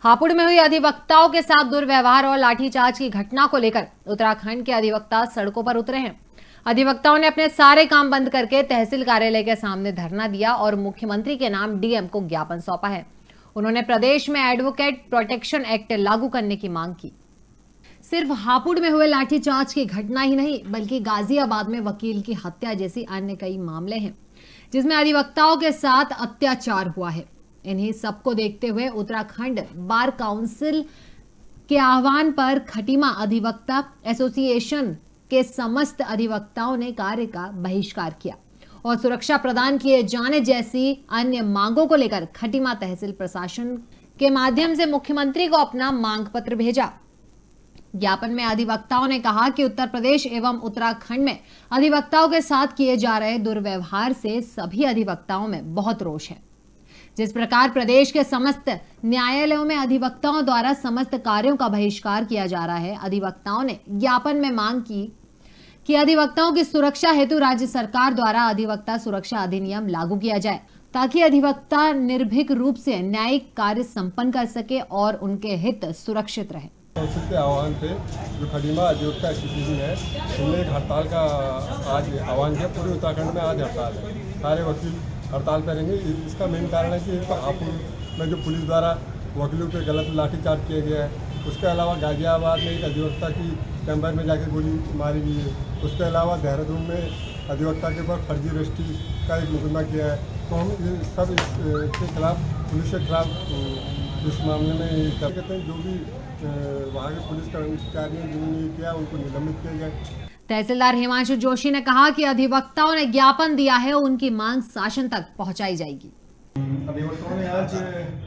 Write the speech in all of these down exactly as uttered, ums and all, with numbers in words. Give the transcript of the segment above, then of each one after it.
हापुड़ में हुई अधिवक्ताओं के साथ दुर्व्यवहार और लाठीचार्ज की घटना को लेकर उत्तराखंड के अधिवक्ता सड़कों पर उतरे हैं। अधिवक्ताओं ने अपने सारे काम बंद करके तहसील कार्यालय के सामने धरना दिया और मुख्यमंत्री के नाम डीएम को ज्ञापन सौंपा है। उन्होंने प्रदेश में एडवोकेट प्रोटेक्शन एक्ट लागू करने की मांग की। सिर्फ हापुड़ में हुए लाठीचार्ज की घटना ही नहीं, बल्कि गाजियाबाद में वकील की हत्या जैसी अन्य कई मामले हैं जिसमें अधिवक्ताओं के साथ अत्याचार हुआ है। इन्हीं सबको देखते हुए उत्तराखंड बार काउंसिल के आह्वान पर खटीमा अधिवक्ता एसोसिएशन के समस्त अधिवक्ताओं ने कार्य का बहिष्कार किया और सुरक्षा प्रदान किए जाने जैसी अन्य मांगों को लेकर खटीमा तहसील प्रशासन के माध्यम से मुख्यमंत्री को अपना मांग पत्र भेजा। ज्ञापन में अधिवक्ताओं ने कहा कि उत्तर प्रदेश एवं उत्तराखंड में अधिवक्ताओं के साथ किए जा रहे दुर्व्यवहार से सभी अधिवक्ताओं में बहुत रोष है। जिस प्रकार प्रदेश के समस्त न्यायालयों में अधिवक्ताओं द्वारा समस्त कार्यों का बहिष्कार किया जा रहा है, अधिवक्ताओं ने ज्ञापन में मांग की कि अधिवक्ताओं की सुरक्षा हेतु राज्य सरकार द्वारा अधिवक्ता सुरक्षा अधिनियम लागू किया जाए ताकि अधिवक्ता निर्भीक रूप से न्यायिक कार्य संपन्न कर सके और उनके हित सुरक्षित रहे। काउंसिल के आह्वान पे जो खटीमा अधिवक्ता एसोसिएशन है, उन्होंने एक हड़ताल का आज आह्वान किया। पूरे उत्तराखंड में आज हड़ताल है, सारे वकील हड़ताल पर रहेंगे। इसका मेन कारण है कि हापुड़ में जो पुलिस द्वारा वकीलों पे गलत लाठीचार्ज किया गया है। उसके अलावा गाजियाबाद में एक अधिवक्ता की चैम्बर में जाकर गोली मारी गई है। उसके अलावा देहरादून में अधिवक्ता के ऊपर फर्जी रजिस्ट्री का एक मुकदमा किया है। तो हम सब इसके खिलाफ, पुलिस के खिलाफ इस मामले में कहते हैं जो भी वहाँ के पुलिस कर्मचारी हैं जिन्होंने ये किया उनको निलंबित किया गया। तहसीलदार हिमांशु जोशी ने कहा कि अधिवक्ताओं ने ज्ञापन दिया है, उनकी मांग शासन तक पहुंचाई जाएगी। अधिवक्ताओं ने आज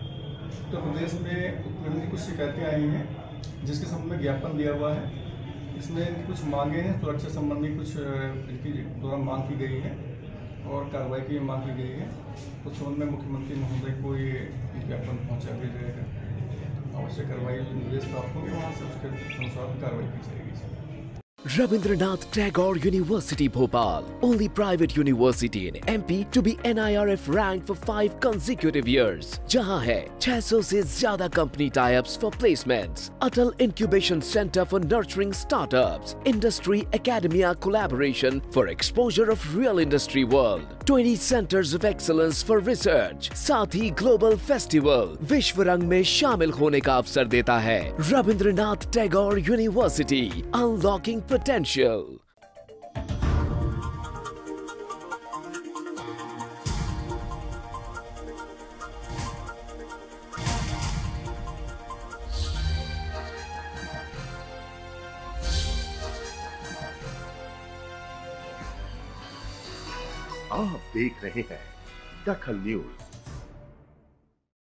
उत्तर प्रदेश में उत्पीड़न की कुछ शिकायतें आई हैं जिसके संबंध में ज्ञापन दिया हुआ है। इसमें इनकी कुछ मांगे हैं, सुरक्षा संबंधी कुछ इनकी द्वारा मांग की गई है और कार्रवाई की मांग की गई है। उस संबंध में मुख्यमंत्री महोदय को ये ज्ञापन पहुँचा दिया जाएगा। आवश्यक कार्रवाई निर्देश प्राप्त होंगे, वहाँ से उसके अनुसार कार्रवाई की जाएगी। Rabindranath Tagore University Bhopal, only private university in M P to be N I R F ranked for five consecutive years, जहां है छह सौ से ज्यादा company tie-ups for placements, Atal Incubation Center for nurturing startups, Industry Academia collaboration for exposure of real industry world, twenty centers of excellence for research, साथ ही global festival विश्व रंग में शामिल होने का अवसर देता है। Rabindranath Tagore University, unlocking potential. आप देख रहे हैं दखल न्यूज।